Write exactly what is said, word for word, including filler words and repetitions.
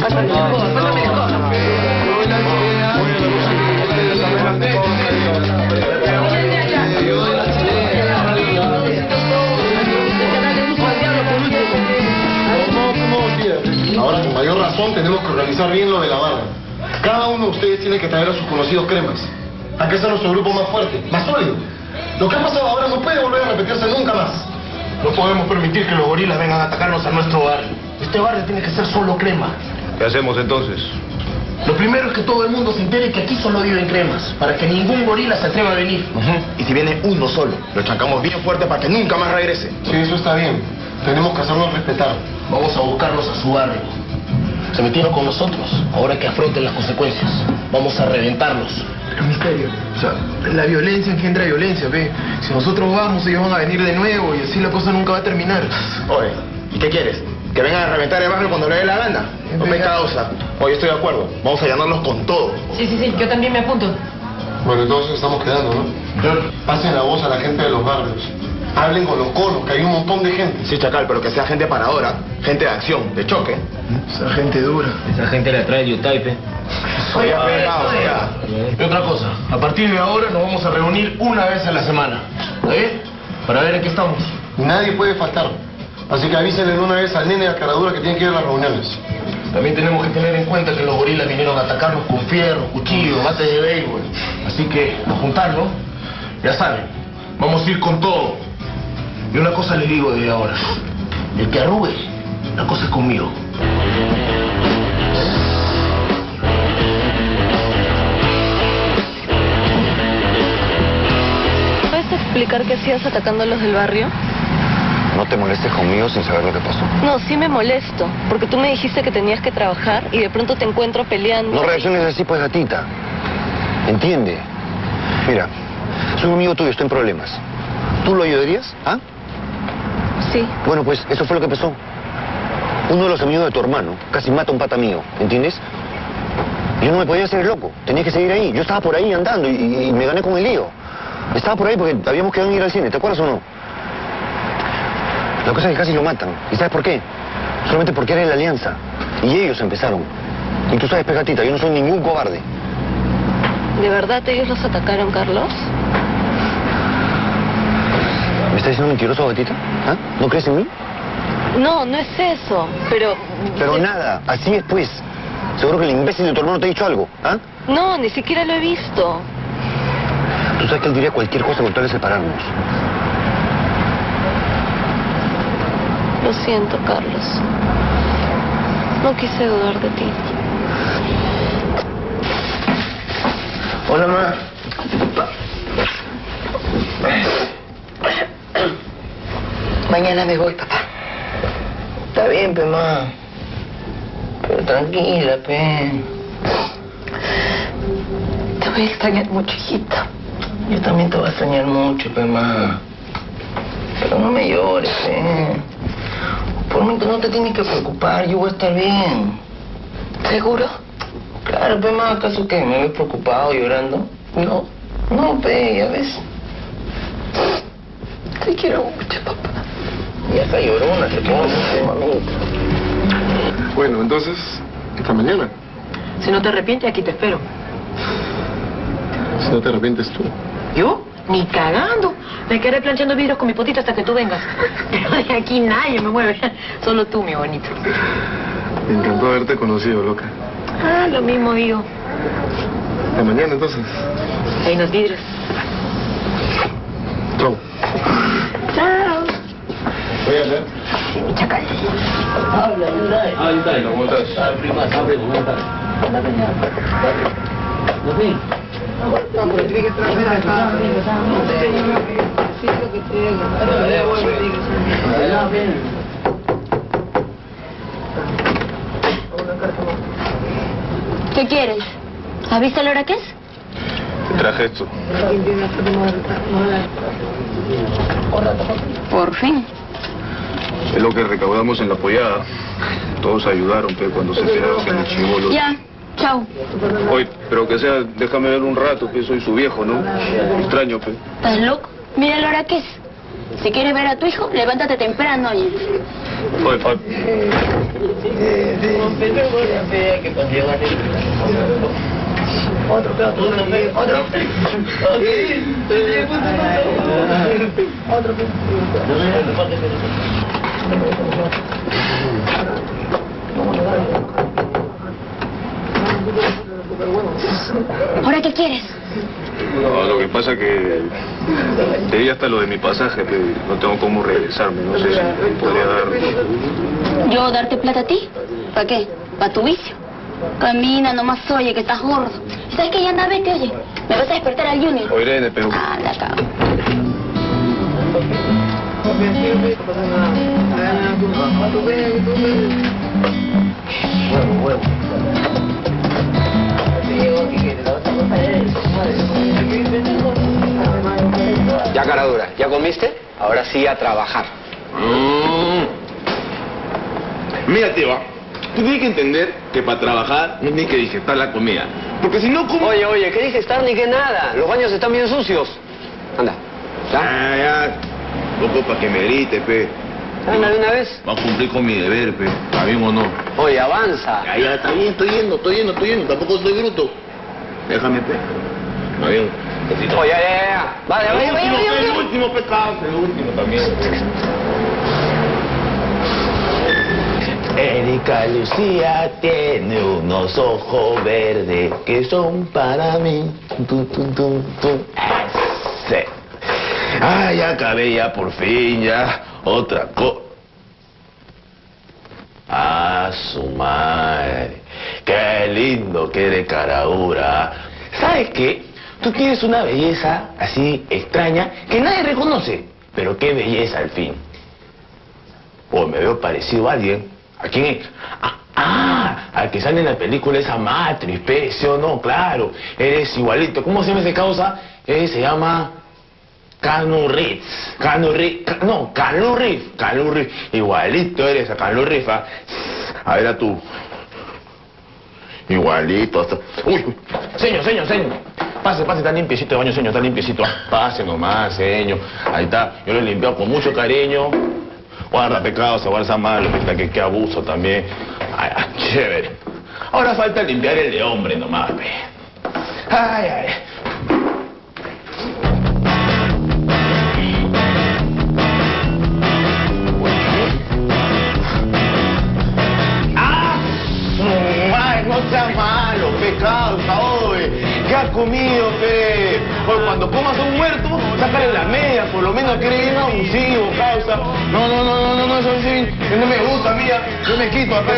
Ahora, con mayor razón, tenemos que organizar bien lo de la barra. Cada uno de ustedes tiene que traer a sus conocidos cremas. Hay que hacer nuestro grupo más fuerte, más sólido. Lo que ha pasado ahora no puede volver a repetirse nunca más. No podemos permitir que los gorilas vengan a atacarnos a nuestro barrio. Este barrio tiene que ser solo crema. ¿Qué hacemos entonces? Lo primero es que todo el mundo se entere que aquí solo viven cremas, para que ningún gorila se atreva a venir. Uh-huh. Y si viene uno solo, lo chancamos bien fuerte para que nunca más regrese. Sí, eso está bien. Tenemos que hacernos respetar. Vamos a buscarlos a su barrio. Se metieron con nosotros, ahora que afronten las consecuencias. Vamos a reventarlos. Pero misterio, o sea, la violencia engendra violencia, ve. Si nosotros vamos, ellos van a venir de nuevo y así la cosa nunca va a terminar. Oye, ¿y qué quieres? ¿Que vengan a reventar el barrio cuando le dé la gana? No me causa. Oye, estoy de acuerdo. Vamos a llenarlos con todo. Sí, sí, sí, yo también me apunto. Bueno, entonces estamos quedando, ¿no? Pasen la voz a la gente de los barrios. Hablen con los conos, que hay un montón de gente. Sí, Chacal, pero que sea gente paradora, gente de acción, de choque. Esa gente dura. Esa gente la trae de Utaipe. Oye, pegado, ya. Y otra cosa, a partir de ahora nos vamos a reunir una vez a la semana. ¿Está bien? Para ver en qué estamos. Nadie puede faltar. Así que avísenle una vez al nene de la caradura que tiene que ir a las reuniones. También tenemos que tener en cuenta que los gorilas vinieron a atacarnos con fierros, cuchillos, bates de béisbol. Así que, a juntarnos, ya saben, vamos a ir con todo. Y una cosa les digo desde ahora. El que arrugue, la cosa es conmigo. ¿Puedes explicar qué hacías atacando a los del barrio? No te molestes conmigo sin saber lo que pasó. No, sí me molesto, porque tú me dijiste que tenías que trabajar y de pronto te encuentro peleando. No reacciones así, pues, gatita. Entiende. Mira, soy un amigo tuyo, estoy en problemas. ¿Tú lo ayudarías? ¿Ah? Sí. Bueno, pues eso fue lo que pasó. Uno de los amigos de tu hermano casi mata a un pata mío, ¿entiendes? Yo no me podía hacer el loco, tenía que seguir ahí. Yo estaba por ahí andando y, y me gané con el lío. Estaba por ahí porque habíamos quedado en ir al cine, ¿te acuerdas o no? La cosa es que casi lo matan. ¿Y sabes por qué? Solamente porque era de la alianza. Y ellos empezaron. Y tú sabes, pegatita, yo no soy ningún cobarde. ¿De verdad ellos los atacaron, Carlos? ¿Me estás diciendo mentiroso, gatita? ¿Ah? ¿No crees en mí? No, no es eso, pero... Pero nada, así es pues. Seguro que el imbécil de tu hermano te ha dicho algo, ¿ah? No, ni siquiera lo he visto. Tú sabes que él diría cualquier cosa con tal de separarnos. Lo siento, Carlos. No quise dudar de ti. Hola, ma. Mañana me voy, papá. Está bien, pe, ma. Pero tranquila, pe. Te voy a extrañar mucho, hijita. Yo también te voy a extrañar mucho, pe, ma. Pero no me llores, pe. Por mí no te tienes que preocupar, yo voy a estar bien. ¿Seguro? Claro, pe, ma, ¿acaso qué? ¿Me ves preocupado, llorando? No, no, pe, ya ves. Te quiero mucho, papá. Ya está llorona, te pongo mucho, mamita. Bueno, entonces, hasta mañana. Si no te arrepientes, aquí te espero. Si no te arrepientes tú. ¿Yo? Ni cagando. Me quedaré planchando vidrios con mi potito hasta que tú vengas. Pero de aquí nadie me mueve. Solo tú, mi bonito. Me encantó haberte conocido, loca. Ah, lo mismo yo. Hasta mañana, entonces. Ahí nos vidrios. Chau. Chao. Cuídate. Sí, mi chacal. Habla, Yunday. Ah, Yunday, ¿cómo estás? Ah, prima, abre, ¿cómo estás? ¿No ves? No, porque tiene que traer acá. ¿Qué quieres? ¿Has visto la hora que es? Te traje esto. Por fin. Es lo que recaudamos en la pollada. Todos ayudaron, pe, cuando se enteraron que mi chivolo... Ya, chao. Oye, pero que sea, déjame ver un rato, que soy su viejo, ¿no? Extraño, pe. ¿Estás loco? Mira la hora que es. Si quieres ver a tu hijo, levántate temprano, oye. Oye, pa... Otro pedo, otro pedo, otro Otro ¿Ahora qué quieres? No, lo que pasa que te di hasta lo de mi pasaje, pero no tengo cómo regresarme, no sé si me podría dar... ¿Yo darte plata a ti? ¿Para qué? ¿Para tu vicio? Camina nomás, oye, que estás gordo. ¿Sabes qué? Ya anda, vete, oye. Me vas a despertar al Junior. O Irene, pero... Ah, la cago. Huevo, huevo. Ya, cara dura, ¿ya comiste? Ahora sí a trabajar. Mm. Mira, Teba, tú tienes que entender que para trabajar no tienes que digestar la comida. Porque si no, ¿cómo? Oye, oye, ¿qué digestar ni qué nada? Los baños están bien sucios. Anda. ¿Ya? Ah, ya. Poco para que me grite, pe. Anda de una vez. Va a cumplir con mi deber, pe. ¿Está bien o no? Oye, avanza. Ya, ya, está bien, estoy yendo, estoy yendo, estoy yendo. Tampoco soy bruto. Déjame, pe. Está bien. Oye, ya, ya, ya. Vale, El vaya, vaya, último, vaya, pe, el vaya. último pecado, el último también. Erika Lucía tiene unos ojos verdes que son para mí. Tum, tum, tum, tum. Ese. Ay, ya acabé ya por fin, ya. Otra cosa. Ah, su madre. Qué lindo que eres, Caraura. ¿Sabes qué? Tú tienes una belleza así extraña que nadie reconoce. Pero qué belleza al fin. O me veo parecido a alguien. ¿A quién es? Ah, ah, al que sale en la película esa Matrix, pe, ¿sí o no? Claro, eres igualito. ¿Cómo se llama ese causa? Eh, se llama Keanu Reeves. Keanu Reeves, Ca- no, Keanu Reeves, Keanu Reeves. Igualito eres a Keanu Reeves. ¿Ah? A ver a tú. Igualito. Hasta... Uy, uy, señor, señor, señor. Pase, pase, está limpiecito el baño, señor, está limpiecito. Pase nomás, señor. Ahí está, yo lo he limpiado con mucho cariño. Guarda, pecado, se guarda malo, que, que abuso también. Ay, ay, chévere. Ahora falta limpiar el de hombre nomás, pe. Ay, ay. ¡Ah! Su madre, no seas malo, pecado, oye. ¿Qué has comido, pe? Oye, cuando comas a un muerto, sácale la media, por lo menos que eres bien abusivo, causa. No, no, no, no, no, no, eso sí, no me gusta, mía. Yo me quito acá.